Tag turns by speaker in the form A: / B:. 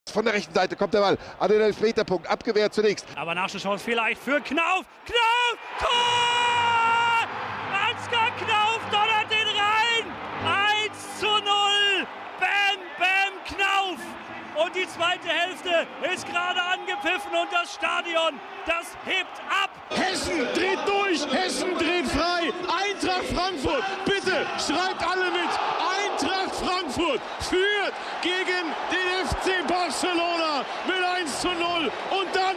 A: Von der rechten Seite kommt der Ball an den Elfmeterpunkt, abgewehrt zunächst.
B: Aber Nachschusschance vielleicht für Knauf. Knauf! Tor! Ansgar Knauf donnert den rein! 1:0! Bam, bam, Knauf! Und die zweite Hälfte ist gerade angepfiffen und das Stadion, das hebt ab.
C: Hessen dreht durch, Hessen dreht frei. Eintracht Frankfurt, bitte schreibt alle mit. Eintracht Frankfurt führt gegen den FC Barcelona mit 1:0 und dann